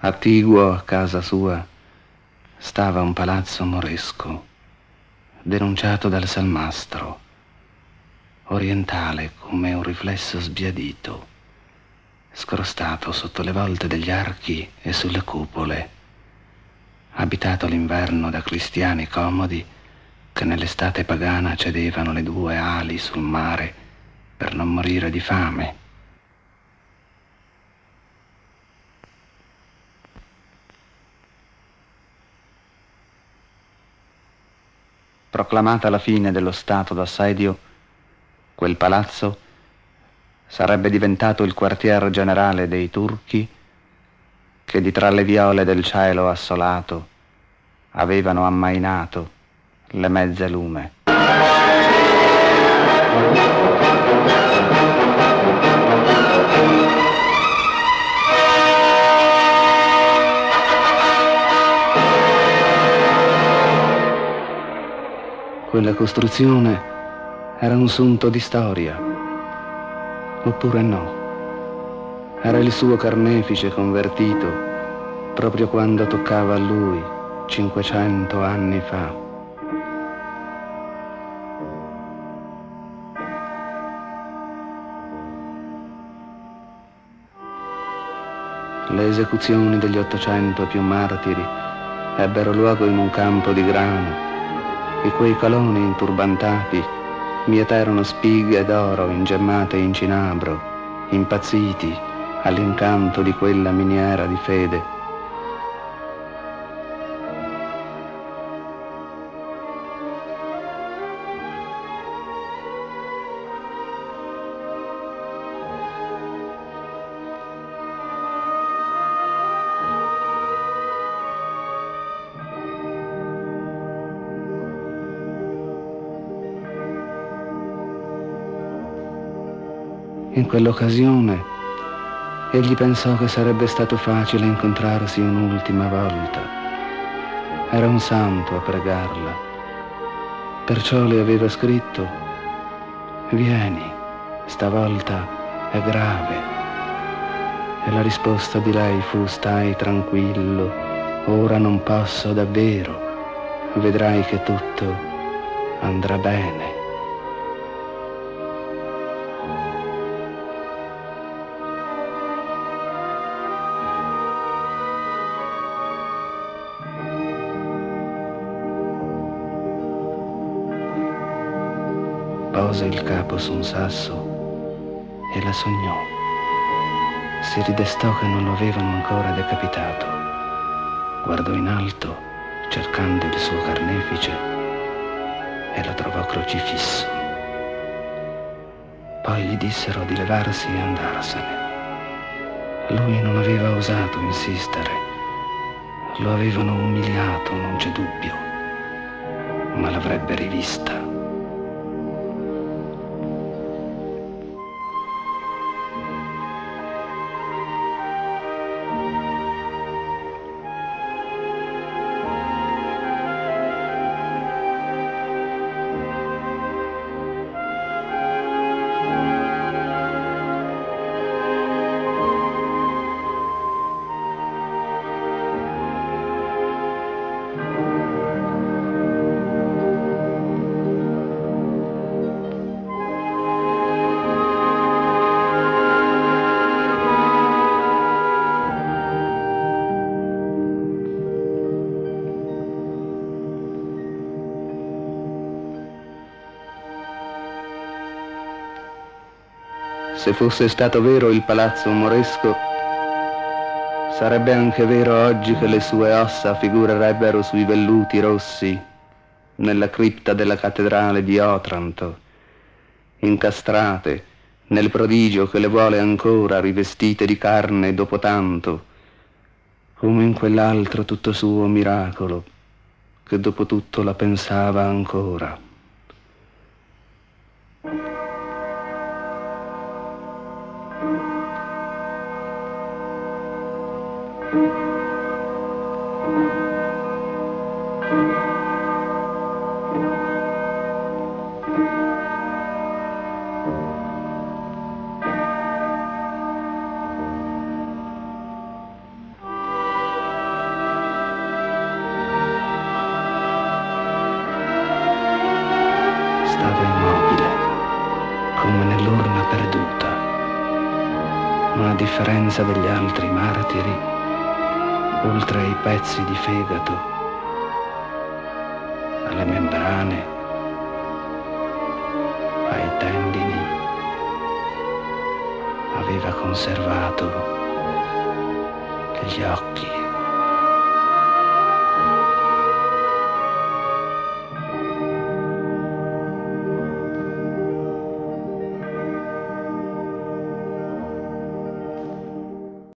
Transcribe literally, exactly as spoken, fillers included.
Attiguo a casa sua stava un palazzo moresco, denunciato dal salmastro, orientale come un riflesso sbiadito, scrostato sotto le volte degli archi e sulle cupole, abitato l'inverno da cristiani comodi che nell'estate pagana cedevano le due ali sul mare per non morire di fame. Proclamata la fine dello stato d'assedio, quel palazzo sarebbe diventato il quartier generale dei turchi che di tra le viole del cielo assolato avevano ammainato le mezze lume. Quella costruzione era un sunto di storia, oppure no? Era il suo carnefice convertito proprio quando toccava a lui, cinquecento anni fa. Le esecuzioni degli ottocento più martiri ebbero luogo in un campo di grano e quei coloni inturbantati mieterono spighe d'oro ingemmate in cinabro, impazziti all'incanto di quella miniera di fede. In quell'occasione egli pensò che sarebbe stato facile incontrarsi un'ultima volta. Era un santo a pregarla. Perciò le aveva scritto: vieni, stavolta è grave. E la risposta di lei fu: stai tranquillo, ora non posso davvero, vedrai che tutto andrà bene. Pose il capo su un sasso e la sognò. Si ridestò che non lo avevano ancora decapitato. Guardò in alto cercando il suo carnefice e lo trovò crocifisso. Poi gli dissero di levarsi e andarsene. Lui non aveva osato insistere. Lo avevano umiliato, non c'è dubbio, ma l'avrebbe rivista. Se fosse stato vero il palazzo moresco, sarebbe anche vero oggi che le sue ossa figurerebbero sui velluti rossi nella cripta della cattedrale di Otranto, incastrate nel prodigio che le vuole ancora rivestite di carne dopo tanto, come in quell'altro tutto suo miracolo che dopo tutto la pensava ancora. l'urna perduta, ma a differenza degli altri martiri, oltre ai pezzi di fegato, alle membrane, ai tendini, aveva conservato gli occhi.